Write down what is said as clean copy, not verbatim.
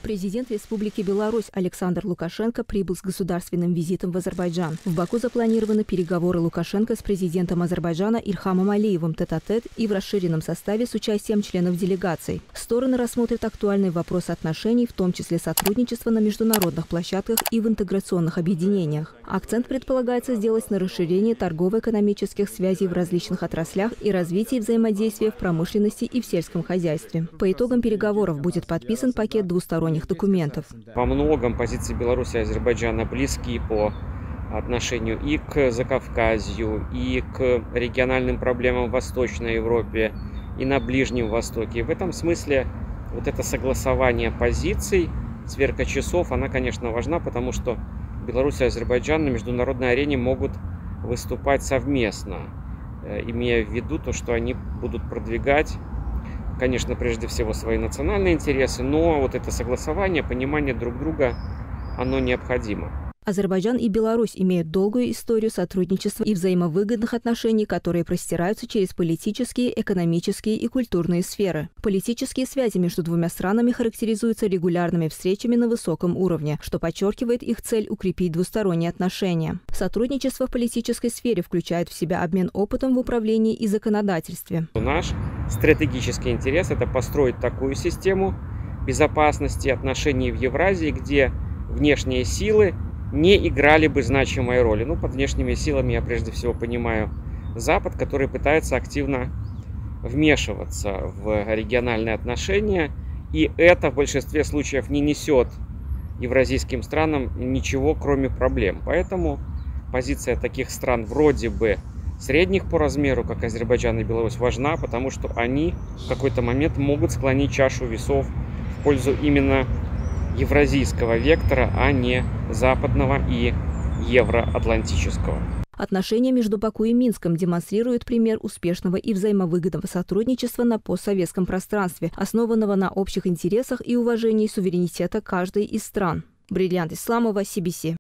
Президент Республики Беларусь Александр Лукашенко прибыл с государственным визитом в Азербайджан. В Баку запланированы переговоры Лукашенко с президентом Азербайджана Ильхамом Алиевым тет-а-тет и в расширенном составе с участием членов делегаций. Стороны рассмотрят актуальный вопрос отношений, в том числе сотрудничества на международных площадках и в интеграционных объединениях. Акцент предполагается сделать на расширении торгово-экономических связей в различных отраслях и развитии взаимодействия в промышленности и в сельском хозяйстве. По итогам переговоров будет подписан пакет двусторонних документов. Во многом позиции Беларуси и Азербайджана близки по отношению и к Закавказью, и к региональным проблемам в Восточной Европе, и на Ближнем Востоке. И в этом смысле вот это согласование позиций, сверка часов, она, конечно, важна, потому что Беларусь и Азербайджан на международной арене могут выступать совместно, имея в виду то, что они будут продвигать, конечно, прежде всего свои национальные интересы, но вот это согласование, понимание друг друга, оно необходимо. Азербайджан и Беларусь имеют долгую историю сотрудничества и взаимовыгодных отношений, которые простираются через политические, экономические и культурные сферы. Политические связи между двумя странами характеризуются регулярными встречами на высоком уровне, что подчеркивает их цель укрепить двусторонние отношения. Сотрудничество в политической сфере включает в себя обмен опытом в управлении и законодательстве. Наш стратегический интерес – это построить такую систему безопасности отношений в Евразии, где внешние силы не играли бы значимой роли. Под внешними силами я прежде всего понимаю Запад, который пытается активно вмешиваться в региональные отношения, и это в большинстве случаев не несет евразийским странам ничего, кроме проблем. Поэтому позиция таких стран вроде бы средних по размеру, как Азербайджан и Беларусь, важна, потому что они в какой-то момент могут склонить чашу весов в пользу именно евразийского вектора, а не западного и евроатлантического. Отношения между Баку и Минском демонстрируют пример успешного и взаимовыгодного сотрудничества на постсоветском пространстве, основанного на общих интересах и уважении суверенитета каждой из стран. Бриллиант Исламова, CBC.